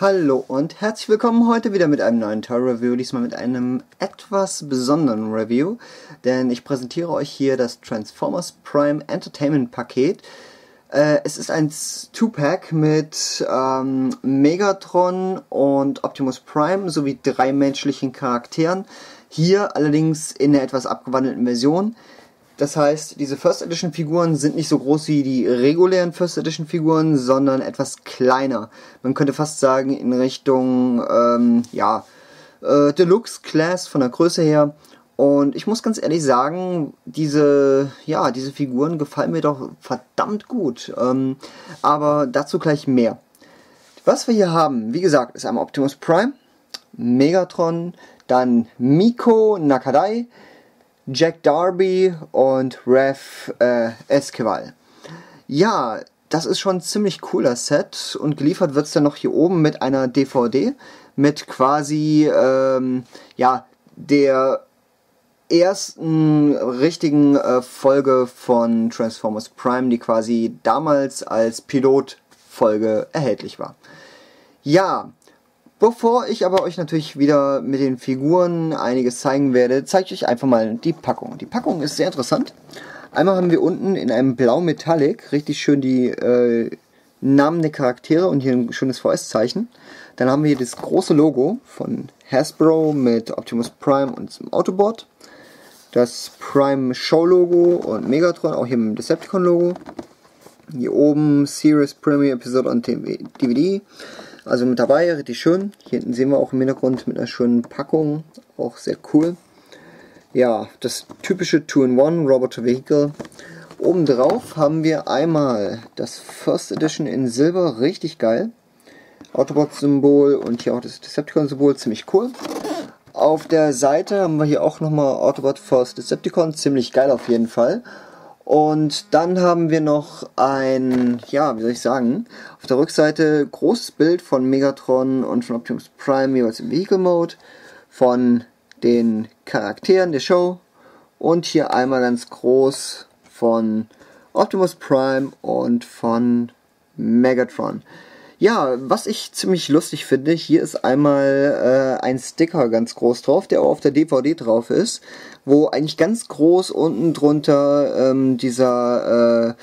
Hallo und herzlich willkommen heute wieder mit einem neuen Toy Review, diesmal mit einem etwas besonderen Review, denn ich präsentiere euch hier das Transformers Prime Entertainment Paket. Es ist ein 2-Pack mit Megatron und Optimus Prime sowie 3 menschlichen Charakteren, hier allerdings in einer etwas abgewandelten Version. Das heißt, diese First Edition Figuren sind nicht so groß wie die regulären First Edition Figuren, sondern etwas kleiner. Man könnte fast sagen in Richtung Deluxe Class von der Größe her. Und ich muss ganz ehrlich sagen, diese Figuren gefallen mir doch verdammt gut. Aber dazu gleich mehr. Was wir hier haben, wie gesagt, ist einmal Optimus Prime, Megatron, dann Miko Nakadai, Jack Darby und Rev Esquivel. Ja, das ist schon ein ziemlich cooler Set und geliefert wird es dann noch hier oben mit einer DVD mit quasi der ersten richtigen Folge von Transformers Prime, die quasi damals als Pilotfolge erhältlich war. Ja, bevor ich aber euch natürlich wieder mit den Figuren einiges zeigen werde, zeige ich euch einfach mal die Packung. Die Packung ist sehr interessant. Einmal haben wir unten in einem Blau Metallic richtig schön die Namen der Charaktere und hier ein schönes VS-Zeichen. Dann haben wir hier das große Logo von Hasbro mit Optimus Prime und dem Autobot. Das Prime Show Logo und Megatron, auch hier mit dem Decepticon Logo. Hier oben Series Premiere Episode on DVD. Also mit dabei, richtig schön. Hier hinten sehen wir auch im Hintergrund mit einer schönen Packung. Auch sehr cool. Ja, das typische 2-in-1 Roboter Vehicle. Obendrauf haben wir einmal das First Edition in Silber. Richtig geil. Autobot-Symbol und hier auch das Decepticon-Symbol. Ziemlich cool. Auf der Seite haben wir hier auch nochmal Autobot First Decepticon. Ziemlich geil auf jeden Fall. Und dann haben wir noch ein, auf der Rückseite großes Bild von Megatron und von Optimus Prime, jeweils im Vehicle Mode, von den Charakteren der Show und hier einmal ganz groß von Optimus Prime und von Megatron. Ja, was ich ziemlich lustig finde, hier ist einmal ein Sticker ganz groß drauf, der auch auf der DVD drauf ist, wo eigentlich ganz groß unten drunter dieser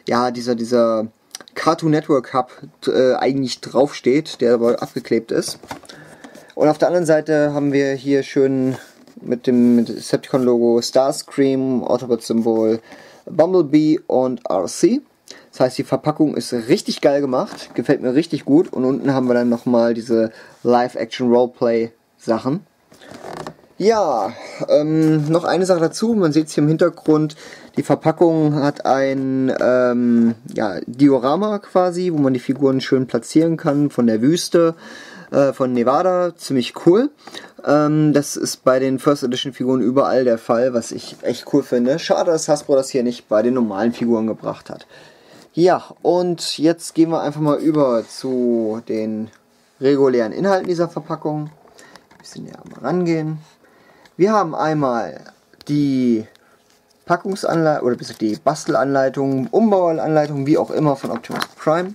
Cartoon Network Hub eigentlich draufsteht, der aber abgeklebt ist. Und auf der anderen Seite haben wir hier schön mit dem Decepticon Logo Starscream, Autobot Symbol, Bumblebee und RC. Das heißt, die Verpackung ist richtig geil gemacht, gefällt mir richtig gut. Und unten haben wir dann nochmal diese Live-Action-Roleplay-Sachen. Ja, noch eine Sache dazu, man sieht es hier im Hintergrund, die Verpackung hat ein Diorama quasi, wo man die Figuren schön platzieren kann von der Wüste, von Nevada, ziemlich cool. Das ist bei den First Edition Figuren überall der Fall, was ich echt cool finde. Schade, dass Hasbro das hier nicht bei den normalen Figuren gebracht hat. Ja, und jetzt gehen wir einfach mal über zu den regulären Inhalten dieser Verpackung. Ein bisschen näher mal rangehen. Wir haben einmal die Packungsanleitung oder die Bastelanleitung, Umbauanleitung, wie auch immer von Optimus Prime.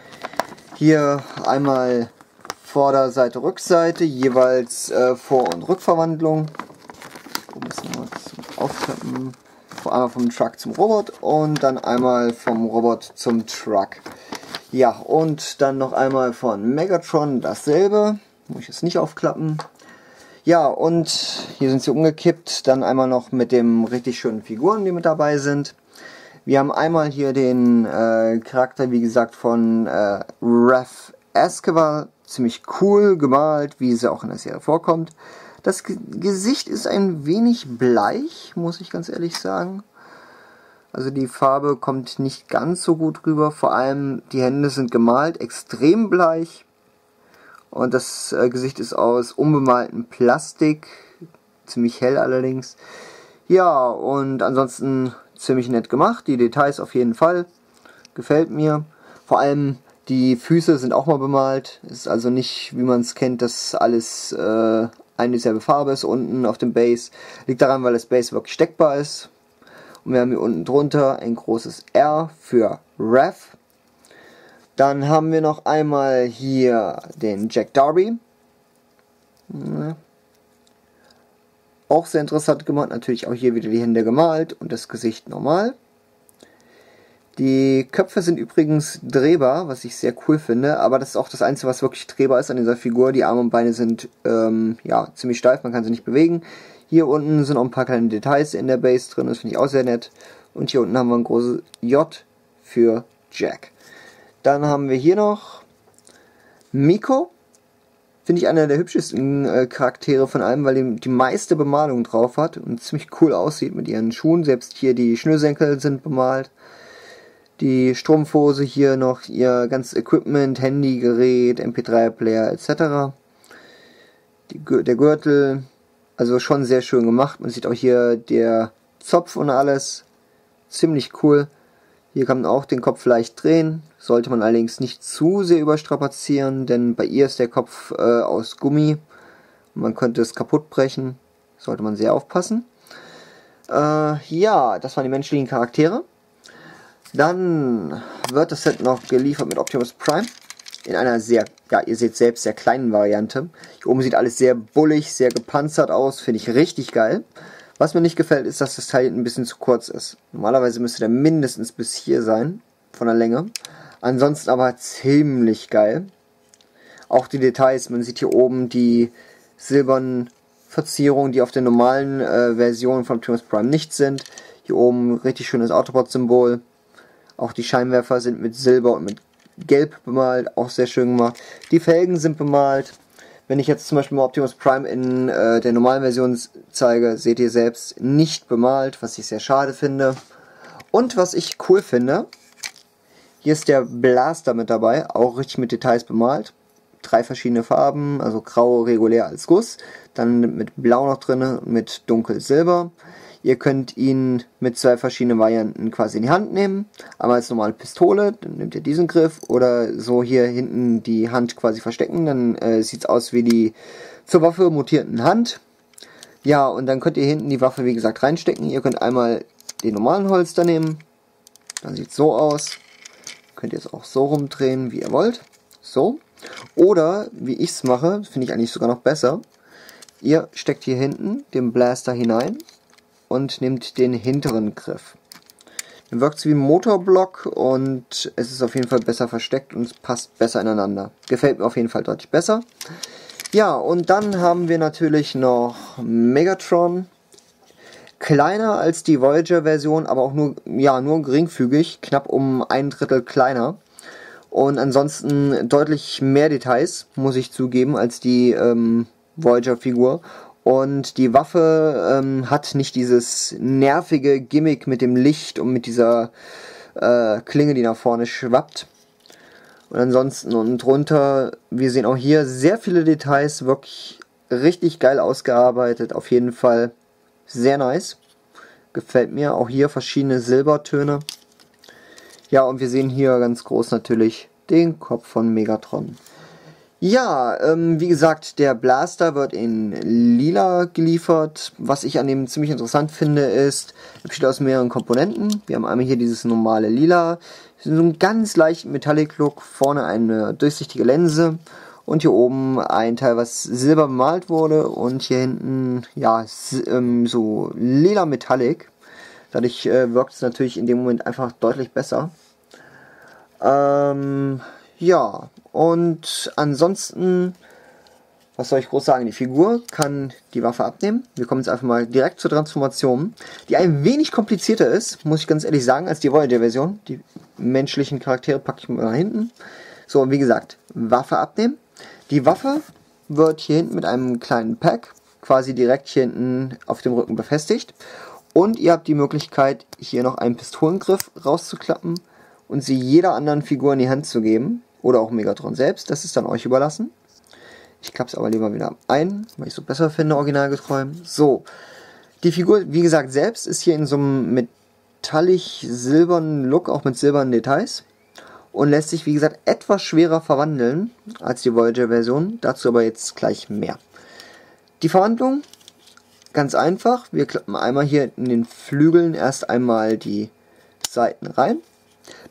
Hier einmal Vorderseite, Rückseite, jeweils Vor- und Rückverwandlung. Um das nochmal zum Aufklappen. Einmal vom Truck zum Robot und dann einmal vom Robot zum Truck. Ja, und dann noch einmal von Megatron dasselbe. Muss ich jetzt nicht aufklappen. Ja, und hier sind sie umgekippt. Dann einmal noch mit dem richtig schönen Figuren, die mit dabei sind. Wir haben einmal hier den Charakter, wie gesagt, von Rev Esquivel. Ziemlich cool gemalt, wie sie auch in der Serie vorkommt. Das Gesicht ist ein wenig bleich, muss ich ganz ehrlich sagen. Also die Farbe kommt nicht ganz so gut rüber. Vor allem die Hände sind gemalt, extrem bleich. Und das Gesicht ist aus unbemaltem Plastik. Ziemlich hell allerdings. Ja, und ansonsten ziemlich nett gemacht. Die Details auf jeden Fall. Gefällt mir. Vor allem die Füße sind auch mal bemalt. Ist also nicht, wie man es kennt, dass alles eine dieselbe Farbe ist unten auf dem Base. Liegt daran, weil das Base wirklich steckbar ist. Und wir haben hier unten drunter ein großes R für Rev. Dann haben wir noch einmal hier den Jack Darby. Auch sehr interessant gemacht. Natürlich auch hier wieder die Hände gemalt und das Gesicht normal. Die Köpfe sind übrigens drehbar, was ich sehr cool finde. Aber das ist auch das Einzige, was wirklich drehbar ist an dieser Figur. Die Arme und Beine sind ja, ziemlich steif, man kann sie nicht bewegen. Hier unten sind auch ein paar kleine Details in der Base drin. Das finde ich auch sehr nett. Und hier unten haben wir ein großes J für Jack. Dann haben wir hier noch Miko. Finde ich einer der hübschesten Charaktere von allem, weil die meiste Bemalung drauf hat und ziemlich cool aussieht mit ihren Schuhen. Selbst hier die Schnürsenkel sind bemalt. Die Strumpfhose hier noch, ihr ganzes Equipment, Handygerät, MP3-Player etc. Der Gürtel, also schon sehr schön gemacht. Man sieht auch hier der Zopf und alles. Ziemlich cool. Hier kann man auch den Kopf leicht drehen. Sollte man allerdings nicht zu sehr überstrapazieren, denn bei ihr ist der Kopf aus Gummi. Man könnte es kaputt brechen. Sollte man sehr aufpassen. Ja, das waren die menschlichen Charaktere. Dann wird das Set noch geliefert mit Optimus Prime. In einer sehr, ja, ihr seht selbst, sehr kleinen Variante. Hier oben sieht alles sehr bullig, sehr gepanzert aus. Finde ich richtig geil. Was mir nicht gefällt, ist, dass das Teil ein bisschen zu kurz ist. Normalerweise müsste der mindestens bis hier sein, von der Länge. Ansonsten aber ziemlich geil. Auch die Details, man sieht hier oben die silbernen Verzierungen, die auf der normalen Version von Optimus Prime nicht sind. Hier oben richtig schönes Autobot-Symbol. Auch die Scheinwerfer sind mit Silber und mit Gelb bemalt, auch sehr schön gemacht. Die Felgen sind bemalt. Wenn ich jetzt zum Beispiel mal Optimus Prime in der normalen Version zeige, seht ihr selbst nicht bemalt, was ich sehr schade finde. Und was ich cool finde, hier ist der Blaster mit dabei, auch richtig mit Details bemalt. 3 verschiedene Farben, also grau regulär als Guss, dann mit blau noch drin und mit dunkelsilber. Ihr könnt ihn mit 2 verschiedenen Varianten quasi in die Hand nehmen. Einmal als normale Pistole, dann nehmt ihr diesen Griff, oder so hier hinten die Hand quasi verstecken, dann sieht es aus wie die zur Waffe mutierten Hand. Ja, und dann könnt ihr hinten die Waffe wie gesagt reinstecken. Ihr könnt einmal den normalen Holster nehmen, dann sieht es so aus. Könnt ihr es auch so rumdrehen, wie ihr wollt. So. Oder, wie ich es mache, finde ich eigentlich sogar noch besser. Ihr steckt hier hinten den Blaster hinein und nehmt den hinteren Griff. Dann wirkt es wie ein Motorblock und es ist auf jeden Fall besser versteckt und es passt besser ineinander. Gefällt mir auf jeden Fall deutlich besser. Ja, und dann haben wir natürlich noch Megatron. Kleiner als die Voyager-Version, aber auch nur geringfügig, knapp um 1/3 kleiner. Und ansonsten deutlich mehr Details, muss ich zugeben, als die Voyager-Figur. Und die Waffe hat nicht dieses nervige Gimmick mit dem Licht und mit dieser Klinge, die nach vorne schwappt. Und ansonsten unten drunter, wir sehen auch hier sehr viele Details, wirklich richtig geil ausgearbeitet, auf jeden Fall sehr nice. Gefällt mir, auch hier verschiedene Silbertöne. Ja, und wir sehen hier ganz groß natürlich den Kopf von Megatron. Ja, wie gesagt, der Blaster wird in lila geliefert. Was ich an dem ziemlich interessant finde, ist, er besteht aus mehreren Komponenten. Wir haben einmal hier dieses normale Lila, so einen ganz leichten Metallic-Look, vorne eine durchsichtige Linse und hier oben ein Teil, was silber bemalt wurde und hier hinten, ja, so lila Metallic. Dadurch wirkt es natürlich in dem Moment einfach deutlich besser. Ja, und ansonsten, was soll ich groß sagen, die Figur kann die Waffe abnehmen. Wir kommen jetzt einfach mal direkt zur Transformation, die ein wenig komplizierter ist, muss ich ganz ehrlich sagen, als die Voyager-Version. Die menschlichen Charaktere packe ich mal nach hinten. So, wie gesagt, Waffe abnehmen. Die Waffe wird hier hinten mit einem kleinen Pack quasi direkt hier hinten auf dem Rücken befestigt. Und ihr habt die Möglichkeit, hier noch einen Pistolengriff rauszuklappen und sie jeder anderen Figur in die Hand zu geben. Oder auch Megatron selbst, das ist dann euch überlassen. Ich klappe es aber lieber wieder ein, weil ich es so besser finde, originalgetreu. So, die Figur, wie gesagt, selbst ist hier in so einem metallisch-silbernen Look, auch mit silbernen Details. Und lässt sich, wie gesagt, etwas schwerer verwandeln als die Voyager-Version. Dazu aber jetzt gleich mehr. Die Verwandlung, ganz einfach. Wir klappen einmal hier in den Flügeln erst einmal die Seiten rein.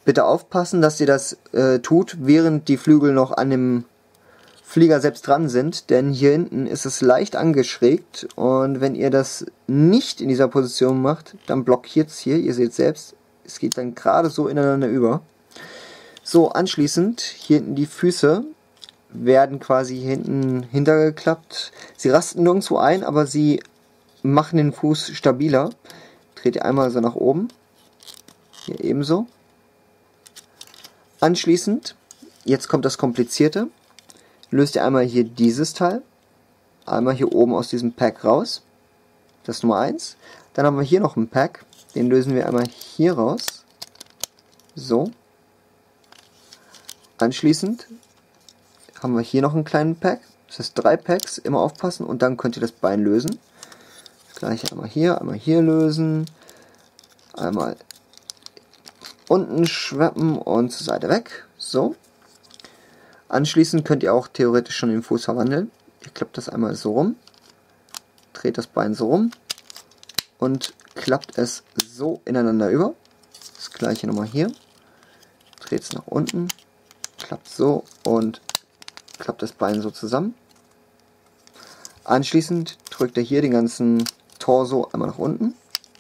Bitte aufpassen, dass ihr das tut, während die Flügel noch an dem Flieger selbst dran sind, denn hier hinten ist es leicht angeschrägt und wenn ihr das nicht in dieser Position macht, dann blockiert es hier, ihr seht selbst, es geht dann gerade so ineinander über. So, anschließend, hier hinten die Füße werden quasi hier hinten hintergeklappt. Sie rasten nirgendwo ein, aber sie machen den Fuß stabiler. Dreht ihr einmal so nach oben, hier ebenso. Anschließend, jetzt kommt das Komplizierte, löst ihr einmal hier dieses Teil, einmal hier oben aus diesem Pack raus, das ist Nummer 1. Dann haben wir hier noch einen Pack, den lösen wir einmal hier raus, so. Anschließend haben wir hier noch einen kleinen Pack, das heißt 3 Packs, immer aufpassen und dann könnt ihr das Bein lösen. Das gleiche einmal hier lösen, einmal unten schweppen und zur Seite weg, so. Anschließend könnt ihr auch theoretisch schon den Fuß verwandeln. Ihr klappt das einmal so rum, dreht das Bein so rum und klappt es so ineinander über. Das gleiche nochmal hier, dreht es nach unten, klappt so und klappt das Bein so zusammen. Anschließend drückt ihr hier den ganzen Torso einmal nach unten.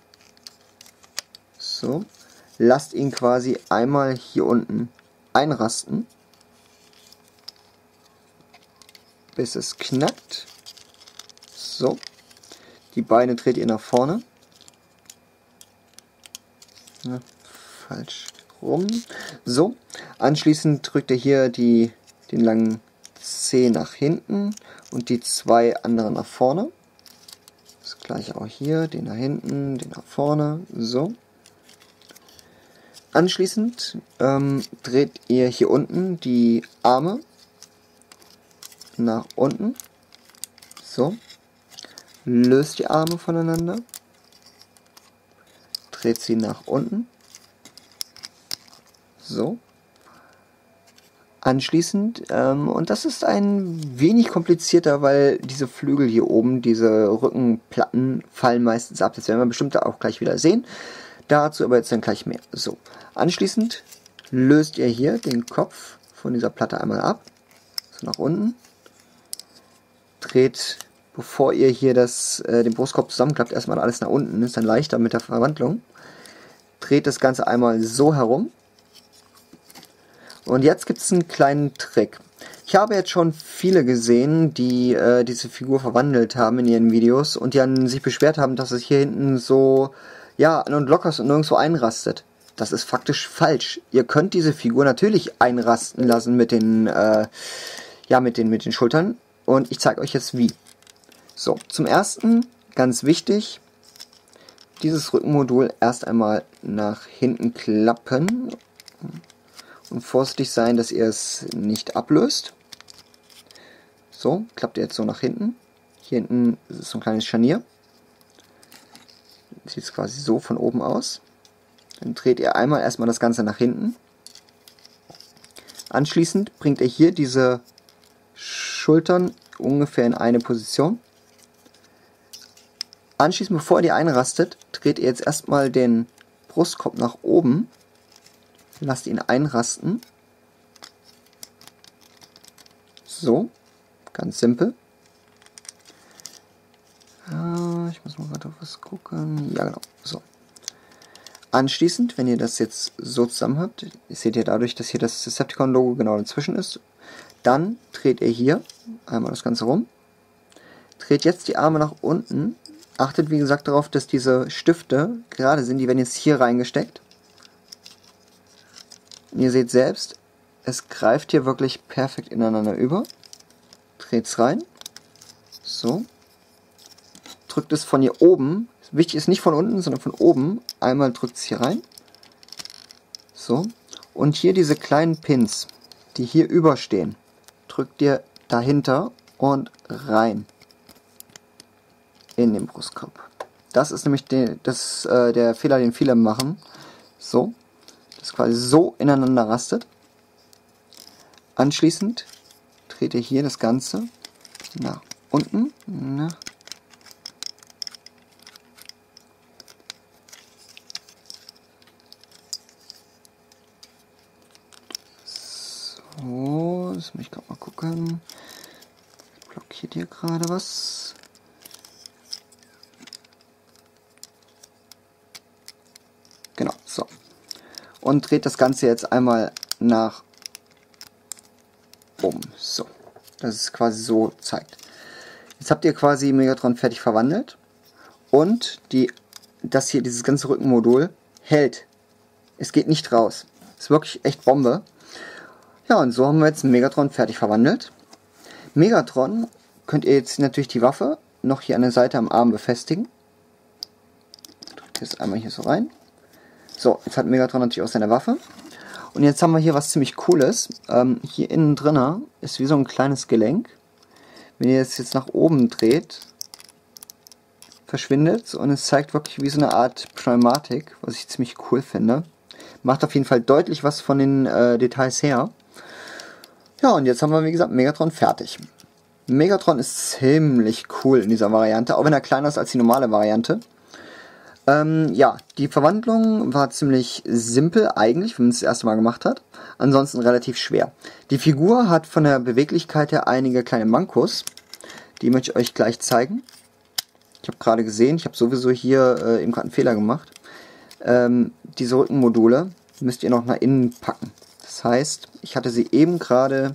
So, lasst ihn quasi einmal hier unten einrasten, bis es knackt. So, die Beine dreht ihr nach vorne. Ja, falsch rum. So, anschließend drückt ihr hier den langen Zeh nach hinten und die 2 anderen nach vorne. Das gleiche auch hier, den nach hinten, den nach vorne. So. Anschließend dreht ihr hier unten die Arme nach unten, so, löst die Arme voneinander, dreht sie nach unten, so, anschließend, und das ist ein wenig komplizierter, weil diese Flügel hier oben, diese Rückenplatten fallen meistens ab, das werden wir bestimmt auch gleich wieder sehen, dazu aber jetzt dann gleich mehr. So, anschließend löst ihr hier den Kopf von dieser Platte einmal ab, so nach unten, dreht, bevor ihr hier den Brustkorb zusammenklappt, erstmal alles nach unten, ist dann leichter mit der Verwandlung. Dreht das Ganze einmal so herum. Und jetzt gibt es einen kleinen Trick. Ich habe jetzt schon viele gesehen, die diese Figur verwandelt haben in ihren Videos und die dann sich beschwert haben, dass es hier hinten so, ja, an und locker ist und nirgendwo einrastet. Das ist faktisch falsch. Ihr könnt diese Figur natürlich einrasten lassen mit den Schultern. Und ich zeige euch jetzt wie. So, zum ersten, ganz wichtig, dieses Rückenmodul erst einmal nach hinten klappen und vorsichtig sein, dass ihr es nicht ablöst. So, klappt ihr jetzt so nach hinten. Hier hinten ist so ein kleines Scharnier. Sieht es quasi so von oben aus. Dann dreht ihr einmal erstmal das Ganze nach hinten. Anschließend bringt ihr hier diese Schultern ungefähr in eine Position. Anschließend, bevor ihr die einrastet, dreht ihr jetzt erstmal den Brustkorb nach oben, lasst ihn einrasten. So, ganz simpel. Ich muss mal gerade auf was gucken. Ja, genau. So. Anschließend, wenn ihr das jetzt so zusammen habt, seht ihr dadurch, dass hier das Decepticon-Logo genau dazwischen ist, dann dreht ihr hier einmal das Ganze rum, dreht jetzt die Arme nach unten, achtet wie gesagt darauf, dass diese Stifte gerade sind, die werden jetzt hier reingesteckt. Und ihr seht selbst, es greift hier wirklich perfekt ineinander über, dreht es rein, so, drückt es von hier oben, wichtig ist nicht von unten, sondern von oben, einmal drückt es hier rein, so, und hier diese kleinen Pins, die hier überstehen, drückt ihr dahinter und rein in den Brustkorb. Das ist nämlich der Fehler, den viele machen. So, das quasi so ineinander rastet. Anschließend dreht ihr hier das Ganze nach unten. Jetzt muss ich gerade mal gucken. Blockiert hier gerade was? Genau, so. Und dreht das Ganze jetzt einmal nach oben. So. Dass es quasi so zeigt. Jetzt habt ihr quasi Megatron fertig verwandelt. Und dieses ganze Rückenmodul hält. Es geht nicht raus. Ist wirklich echt Bombe. Ja, und so haben wir jetzt Megatron fertig verwandelt. Megatron könnt ihr jetzt natürlich die Waffe noch hier an der Seite am Arm befestigen. Drückt jetzt einmal hier so rein. So, jetzt hat Megatron natürlich auch seine Waffe. Und jetzt haben wir hier was ziemlich Cooles. Hier innen drin ist wie so ein kleines Gelenk. Wenn ihr es jetzt nach oben dreht, verschwindet es und es zeigt wirklich wie so eine Art Pneumatik, was ich ziemlich cool finde. Macht auf jeden Fall deutlich was von den Details her. Ja, und jetzt haben wir, wie gesagt, Megatron fertig. Megatron ist ziemlich cool in dieser Variante, auch wenn er kleiner ist als die normale Variante. Ja, die Verwandlung war ziemlich simpel eigentlich, wenn man es das erste Mal gemacht hat. Ansonsten relativ schwer. Die Figur hat von der Beweglichkeit her einige kleine Mankos. Die möchte ich euch gleich zeigen. Ich habe gerade gesehen, ich habe sowieso hier eben gerade einen Fehler gemacht. Diese Rückenmodule müsst ihr noch nach innen packen. Das heißt, ich hatte sie eben gerade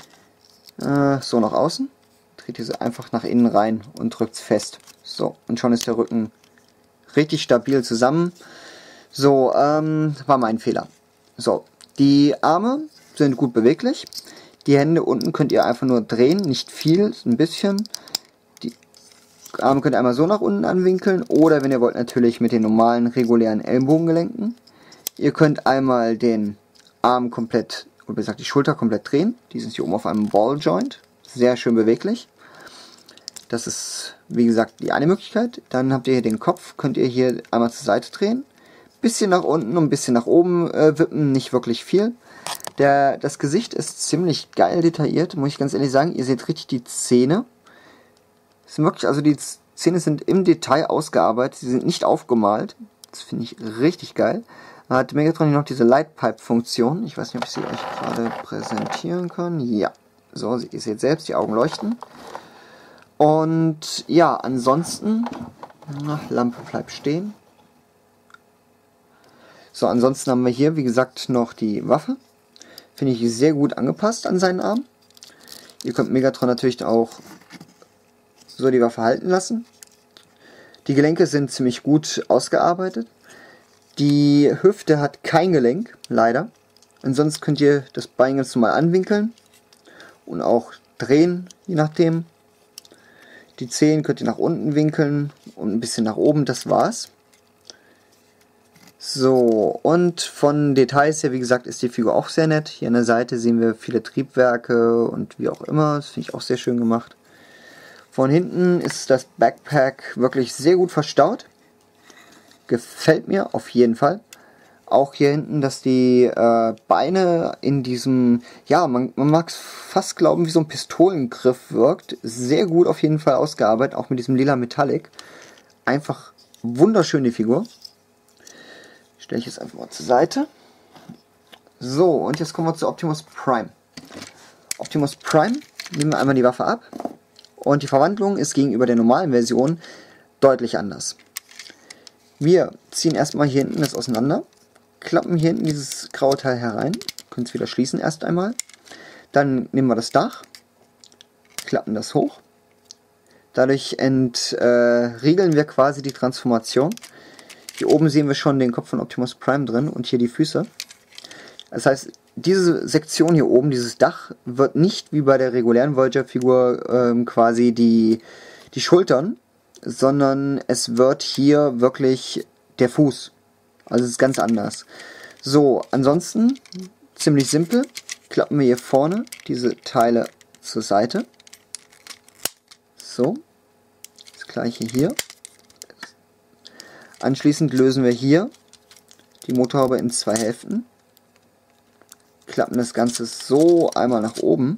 so nach außen. Dreht ihr sie einfach nach innen rein und drückt es fest. So, und schon ist der Rücken richtig stabil zusammen. So, war mein Fehler. So, die Arme sind gut beweglich. Die Hände unten könnt ihr einfach nur drehen, nicht viel, ein bisschen. Die Arme könnt ihr einmal so nach unten anwinkeln oder wenn ihr wollt natürlich mit den normalen regulären Ellenbogengelenken. Ihr könnt einmal den Arm komplett, oder besser gesagt die Schulter komplett drehen. Die sind hier oben auf einem Balljoint. Sehr schön beweglich. Das ist, wie gesagt, die eine Möglichkeit. Dann habt ihr hier den Kopf, könnt ihr hier einmal zur Seite drehen. Bisschen nach unten und ein bisschen nach oben wippen, nicht wirklich viel. Das Gesicht ist ziemlich geil detailliert, muss ich ganz ehrlich sagen. Ihr seht richtig die Zähne. Sind wirklich, also die Zähne sind im Detail ausgearbeitet, sie sind nicht aufgemalt. Das finde ich richtig geil. Da hat Megatron hier noch diese Lightpipe-Funktion. Ich weiß nicht, ob ich sie euch gerade präsentieren kann. Ja, so, ihr seht selbst, die Augen leuchten. Und ja, ansonsten, Lampe bleibt stehen. So, ansonsten haben wir hier, wie gesagt, noch die Waffe. Finde ich sehr gut angepasst an seinen Arm. Ihr könnt Megatron natürlich auch so die Waffe halten lassen. Die Gelenke sind ziemlich gut ausgearbeitet. Die Hüfte hat kein Gelenk, leider. Ansonsten könnt ihr das Bein ganz normal anwinkeln und auch drehen, je nachdem. Die Zehen könnt ihr nach unten winkeln und ein bisschen nach oben, das war's. So, und von Details her, wie gesagt, ist die Figur auch sehr nett. Hier an der Seite sehen wir viele Triebwerke und wie auch immer. Das finde ich auch sehr schön gemacht. Von hinten ist das Backpack wirklich sehr gut verstaut. Gefällt mir auf jeden Fall. Auch hier hinten, dass die Beine in diesem, ja, man mag es fast glauben, wie so ein Pistolengriff wirkt. Sehr gut auf jeden Fall ausgearbeitet, auch mit diesem lila Metallic. Einfach wunderschön die Figur. Stelle ich jetzt einfach mal zur Seite. So, und jetzt kommen wir zu Optimus Prime. Optimus Prime, nehmen wir einmal die Waffe ab. Und die Verwandlung ist gegenüber der normalen Version deutlich anders. Wir ziehen erstmal hier hinten das auseinander. Klappen hier hinten dieses graue Teil herein. Können es wieder schließen erst einmal. Dann nehmen wir das Dach. Klappen das hoch. Dadurch entriegeln wir quasi die Transformation. Hier oben sehen wir schon den Kopf von Optimus Prime drin und hier die Füße. Das heißt, diese Sektion hier oben, dieses Dach, wird nicht wie bei der regulären Voyager-Figur quasi die Schultern, sondern es wird hier wirklich der Fuß. Also es ist ganz anders. So, ansonsten ziemlich simpel. Klappen wir hier vorne diese Teile zur Seite. So, das gleiche hier. Anschließend lösen wir hier die Motorhaube in zwei Hälften. Klappen das Ganze so einmal nach oben.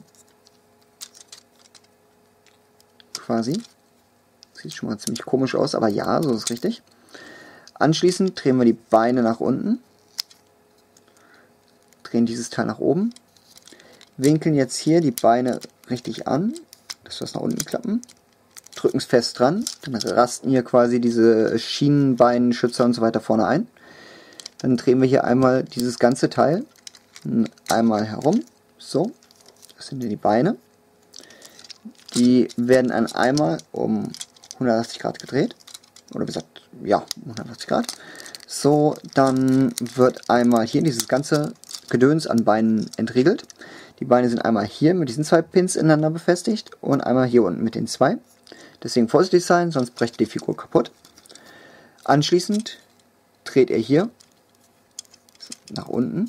Quasi. Sieht schon mal ziemlich komisch aus, aber ja, so ist richtig. Anschließend drehen wir die Beine nach unten. Drehen dieses Teil nach oben. winkeln jetzt hier die Beine richtig an, dass wir es nach unten klappen, drücken es fest dran, dann rasten hier quasi diese Schienenbeinschützer und so weiter vorne ein. Dann drehen wir hier einmal dieses ganze Teil einmal herum, so, das sind hier die Beine. Die werden dann einmal um 180 Grad gedreht, oder wie gesagt, ja, 180 Grad. So, dann wird einmal hier dieses ganze Gedöns an Beinen entriegelt. Die Beine sind einmal hier mit diesen 2 Pins ineinander befestigt und einmal hier unten mit den 2. Deswegen vorsichtig sein, sonst bricht die Figur kaputt. Anschließend dreht ihr hier nach unten.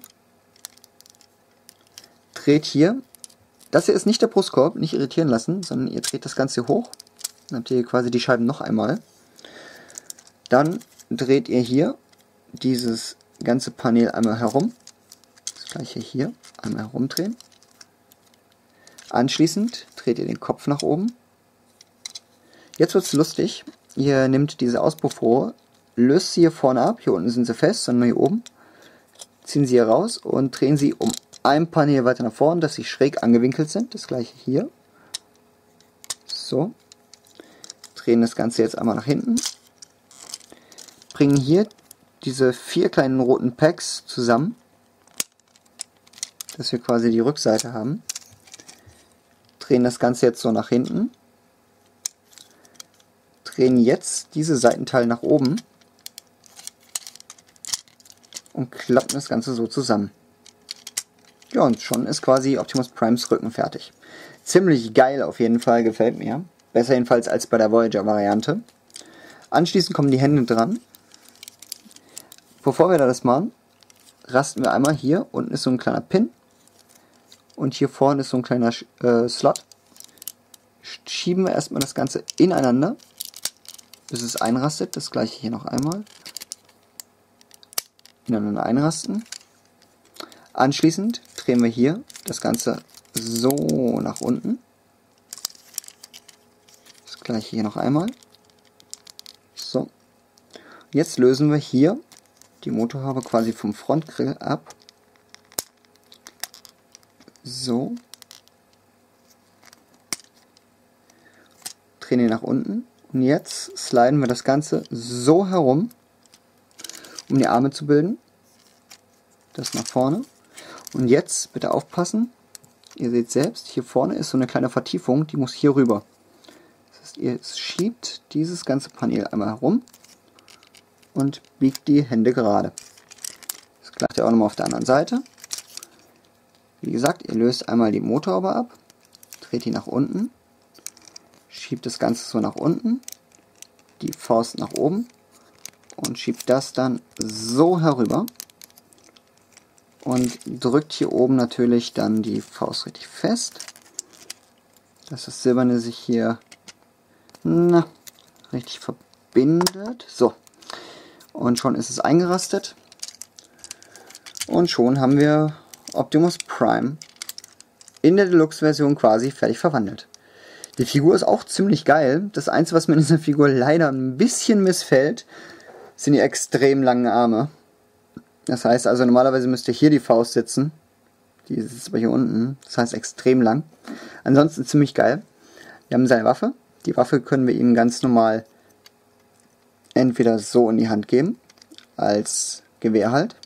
Dreht hier. Das hier ist nicht der Brustkorb, nicht irritieren lassen, sondern ihr dreht das Ganze hoch. Dann habt ihr hier quasi die Scheiben noch einmal. Dann dreht ihr hier dieses ganze Panel einmal herum. Das gleiche hier einmal herumdrehen. Anschließend dreht ihr den Kopf nach oben. Jetzt wird es lustig. Ihr nehmt diese Auspuffrohre, löst sie hier vorne ab. Hier unten sind sie fest, sondern hier oben. Ziehen sie hier raus und drehen sie um ein Panel weiter nach vorne, dass sie schräg angewinkelt sind. Das gleiche hier. So. Drehen das Ganze jetzt einmal nach hinten. Bringen hier diese 4 kleinen roten Packs zusammen, dass wir quasi die Rückseite haben. Drehen das Ganze jetzt so nach hinten. Drehen jetzt diese Seitenteile nach oben und klappen das Ganze so zusammen. Ja, und schon ist quasi Optimus Primes Rücken fertig. Ziemlich geil auf jeden Fall, gefällt mir. Besser jedenfalls als bei der Voyager-Variante. Anschließend kommen die Hände dran. Bevor wir das machen, rasten wir einmal hier. Unten ist so ein kleiner Pin. Und hier vorne ist so ein kleiner Slot. Schieben wir erstmal das Ganze ineinander, bis es einrastet. Das gleiche hier noch einmal. Ineinander einrasten. Anschließend drehen wir hier das Ganze so nach unten. Das gleiche hier noch einmal. So. Jetzt lösen wir hier die Motorhaube quasi vom Frontgrill ab. So. Drehen ihn nach unten. Und jetzt sliden wir das Ganze so herum, um die Arme zu bilden. Das nach vorne. Und jetzt bitte aufpassen. Ihr seht selbst, hier vorne ist so eine kleine Vertiefung, die muss hier rüber. Das heißt, ihr schiebt dieses ganze Panel einmal herum und biegt die Hände gerade. Das gleicht ihr auch nochmal auf der anderen Seite. Wie gesagt, ihr löst einmal die Motorhaube ab, dreht die nach unten, schiebt das Ganze so nach unten, die Faust nach oben und schiebt das dann so herüber. Und drückt hier oben natürlich dann die Faust richtig fest, dass das Silberne sich hier richtig verbindet. So, und schon ist es eingerastet. Und schon haben wir Optimus Prime in der Deluxe-Version quasi fertig verwandelt. Die Figur ist auch ziemlich geil. Das Einzige, was mir in dieser Figur leider ein bisschen missfällt, sind die extrem langen Arme. Das heißt also, normalerweise müsste hier die Faust sitzen. Die sitzt aber hier unten. Das heißt extrem lang. Ansonsten ziemlich geil. Wir haben seine Waffe. Die Waffe können wir ihm ganz normal entweder so in die Hand geben, als Gewehr halt.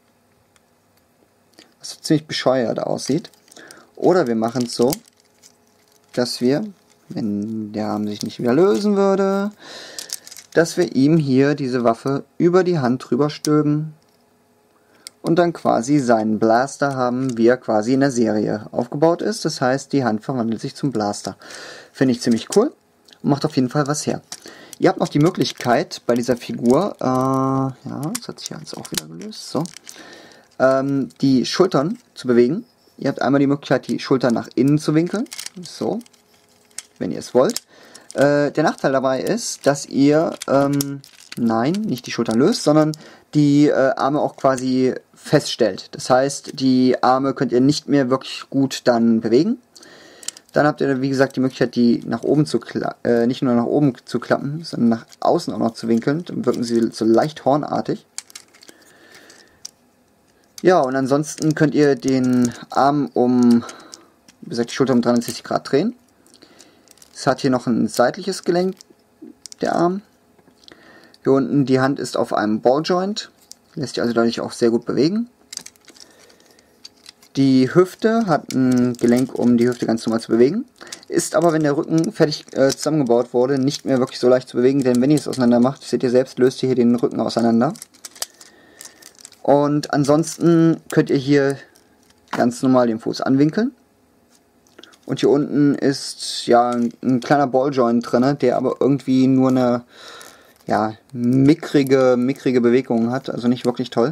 Was ziemlich bescheuert aussieht. Oder wir machen es so, dass wir, wenn der Arm sich nicht wieder lösen würde, dass wir ihm hier diese Waffe über die Hand drüber stülpen und dann quasi seinen Blaster haben, wie er quasi in der Serie aufgebaut ist. Das heißt, die Hand verwandelt sich zum Blaster. Finde ich ziemlich cool und macht auf jeden Fall was her. Ihr habt noch die Möglichkeit bei dieser Figur, ja, das hat sich jetzt auch wieder gelöst, so, die Schultern zu bewegen. Ihr habt einmal die Möglichkeit, die Schultern nach innen zu winkeln, so, wenn ihr es wollt. Der Nachteil dabei ist, dass ihr, nein, nicht die Schultern löst, sondern die Arme auch quasi feststellt. Das heißt, die Arme könnt ihr nicht mehr wirklich gut dann bewegen. Dann habt ihr, wie gesagt, die Möglichkeit, die nach oben zu nicht nur nach oben zu klappen, sondern nach außen auch noch zu winkeln. Dann wirken sie so leicht hornartig. Ja, und ansonsten könnt ihr den Arm um wie gesagt, die Schulter um 360 Grad drehen. Es hat hier noch ein seitliches Gelenk, der Arm. Hier unten die Hand ist auf einem Balljoint, lässt sich also dadurch auch sehr gut bewegen. Die Hüfte hat ein Gelenk, um die Hüfte ganz normal zu bewegen. Ist aber, wenn der Rücken fertig zusammengebaut wurde, nicht mehr wirklich so leicht zu bewegen, denn wenn ihr es auseinander macht, seht ihr selbst, löst ihr hier den Rücken auseinander. Und ansonsten könnt ihr hier ganz normal den Fuß anwinkeln. Und hier unten ist ja ein kleiner Balljoint drin, der aber irgendwie nur eine mickrige Bewegung hat, also nicht wirklich toll.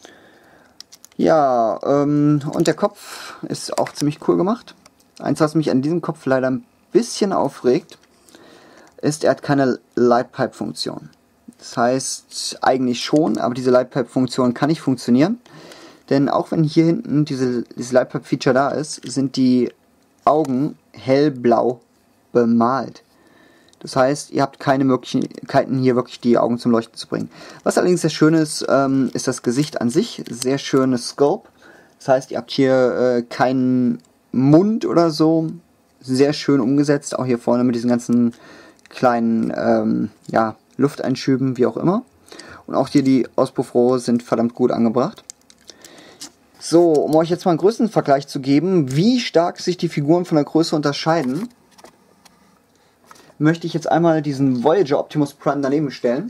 Ja, und der Kopf ist auch ziemlich cool gemacht. Eins, was mich an diesem Kopf leider ein bisschen aufregt, ist, er hat keine Lightpipe-Funktion. Das heißt, eigentlich schon, aber diese Lightpipe-Funktion kann nicht funktionieren. Denn auch wenn hier hinten dieses Lightpipe-Feature da ist, sind die Augen hellblau bemalt. Das heißt, ihr habt keine Möglichkeiten, hier wirklich die Augen zum Leuchten zu bringen. Was allerdings sehr schön ist, ist das Gesicht an sich. Sehr schönes Sculpt. Das heißt, ihr habt hier keinen Mund oder so. Sehr schön umgesetzt. Auch hier vorne mit diesen ganzen kleinen Lufteinschüben, wie auch immer. Und auch hier die Auspuffrohre sind verdammt gut angebracht. So, um euch jetzt mal einen Größenvergleich zu geben, wie stark sich die Figuren von der Größe unterscheiden, möchte ich jetzt einmal diesen Voyager Optimus Prime daneben stellen,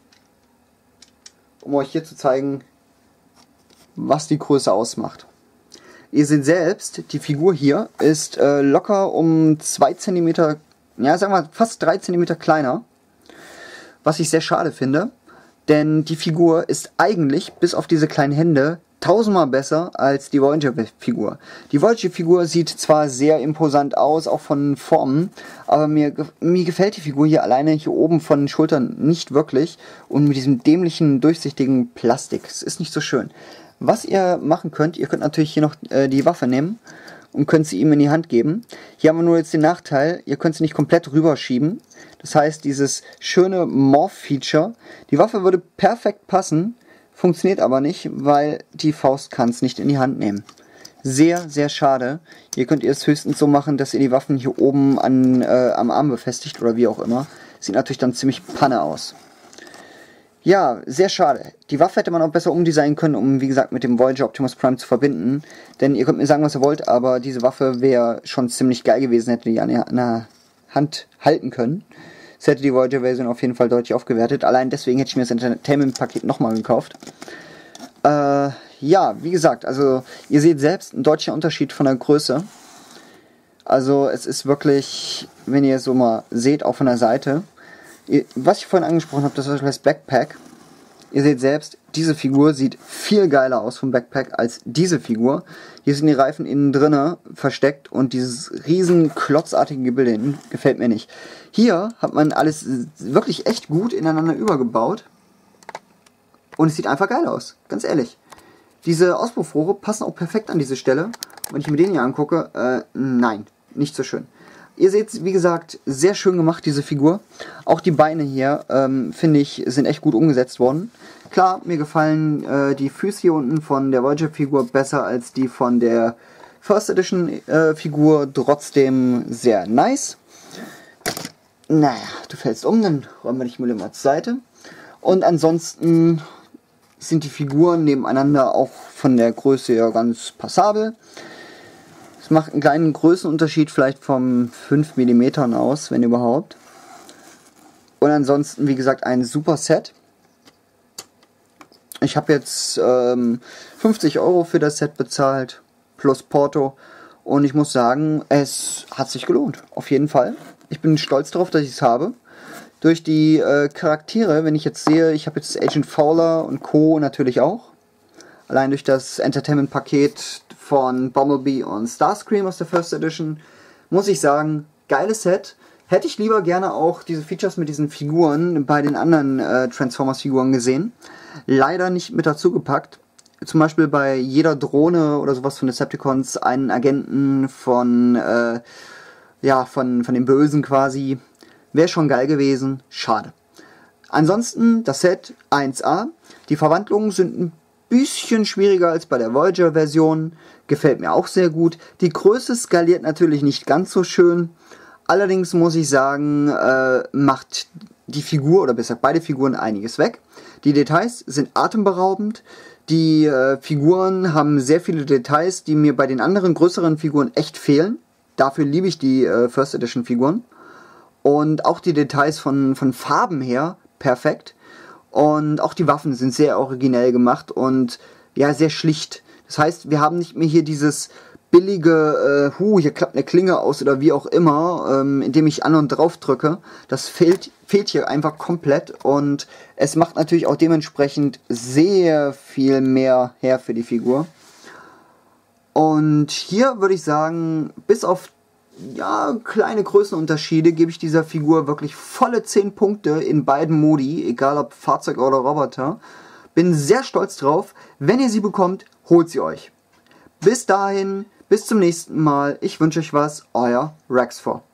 um euch hier zu zeigen, was die Größe ausmacht. Ihr seht selbst, die Figur hier ist locker um 2 cm, ja sagen wir fast 3 cm kleiner, was ich sehr schade finde, denn die Figur ist eigentlich, bis auf diese kleinen Hände, tausendmal besser als die Voyager-Figur. Die Voyager-Figur sieht zwar sehr imposant aus, auch von Formen, aber mir gefällt die Figur hier alleine hier oben von den Schultern nicht wirklich und mit diesem dämlichen, durchsichtigen Plastik. Es ist nicht so schön. Was ihr machen könnt, ihr könnt natürlich hier noch die Waffe nehmen und könnt sie ihm in die Hand geben. Hier haben wir nur jetzt den Nachteil, ihr könnt sie nicht komplett rüberschieben. Das heißt, dieses schöne Morph-Feature, die Waffe würde perfekt passen, funktioniert aber nicht, weil die Faust kann es nicht in die Hand nehmen. Sehr, sehr schade. Hier könnt ihr es höchstens so machen, dass ihr die Waffen hier oben am Arm befestigt oder wie auch immer. Sieht natürlich dann ziemlich Panne aus. Ja, sehr schade. Die Waffe hätte man auch besser umdesignen können, um, wie gesagt, mit dem Voyager Optimus Prime zu verbinden. Denn ihr könnt mir sagen, was ihr wollt, aber diese Waffe wäre schon ziemlich geil gewesen, hätte die an der Hand halten können. Das hätte die Voyager-Version auf jeden Fall deutlich aufgewertet. Allein deswegen hätte ich mir das Entertainment-Paket nochmal gekauft. Ja, wie gesagt, also ihr seht selbst einen deutlichen Unterschied von der Größe. Also es ist wirklich, wenn ihr es so mal seht, auch von der Seite. Was ich vorhin angesprochen habe, das ist das Backpack. Ihr seht selbst, diese Figur sieht viel geiler aus vom Backpack als diese Figur. Hier sind die Reifen innen drinne versteckt und dieses riesen klotzartige Gebilde hinten gefällt mir nicht. Hier hat man alles wirklich echt gut ineinander übergebaut und es sieht einfach geil aus, ganz ehrlich. Diese Auspuffrohre passen auch perfekt an diese Stelle. Wenn ich mir den hier angucke, nein, nicht so schön. Ihr seht, wie gesagt, sehr schön gemacht, diese Figur. Auch die Beine hier, finde ich, sind echt gut umgesetzt worden. Klar, mir gefallen die Füße hier unten von der Voyager-Figur besser als die von der First Edition-Figur. Trotzdem sehr nice. Naja, du fällst um, dann räumen wir dich mal zur Seite. Und ansonsten sind die Figuren nebeneinander auch von der Größe her ganz passabel. Es macht einen kleinen Größenunterschied vielleicht von 5 mm aus, wenn überhaupt. Und ansonsten, wie gesagt, ein super Set. Ich habe jetzt 50 € für das Set bezahlt, plus Porto. Und ich muss sagen, es hat sich gelohnt, auf jeden Fall. Ich bin stolz darauf, dass ich es habe. Durch die Charaktere, wenn ich jetzt sehe, ich habe jetzt Agent Fowler und Co. natürlich auch. Allein durch das Entertainment-Paket von Bumblebee und Starscream aus der First Edition, muss ich sagen, geiles Set. Hätte ich lieber gerne auch diese Features mit diesen Figuren bei den anderen Transformers-Figuren gesehen. Leider nicht mit dazu gepackt. Zum Beispiel bei jeder Drohne oder sowas von Decepticons einen Agenten von den Bösen quasi. Wäre schon geil gewesen. Schade. Ansonsten das Set 1A. Die Verwandlungen sind ein bisschen schwieriger als bei der Voyager-Version. Gefällt mir auch sehr gut. Die Größe skaliert natürlich nicht ganz so schön. Allerdings muss ich sagen, macht die Figur, oder besser beide Figuren, einiges weg. Die Details sind atemberaubend. Die Figuren haben sehr viele Details, die mir bei den anderen größeren Figuren echt fehlen. Dafür liebe ich die First Edition Figuren. Und auch die Details von Farben her perfekt. Und auch die Waffen sind sehr originell gemacht und ja, sehr schlicht. Das heißt, wir haben nicht mehr hier dieses billige, hier klappt eine Klinge aus oder wie auch immer, indem ich an und drauf drücke. Das fehlt hier einfach komplett und es macht natürlich auch dementsprechend sehr viel mehr her für die Figur. Und hier würde ich sagen, bis auf kleine Größenunterschiede gebe ich dieser Figur wirklich volle 10 Punkte in beiden Modi, egal ob Fahrzeug oder Roboter. Bin sehr stolz drauf. Wenn ihr sie bekommt, holt sie euch. Bis dahin, bis zum nächsten Mal. Ich wünsche euch was, euer Rexfor.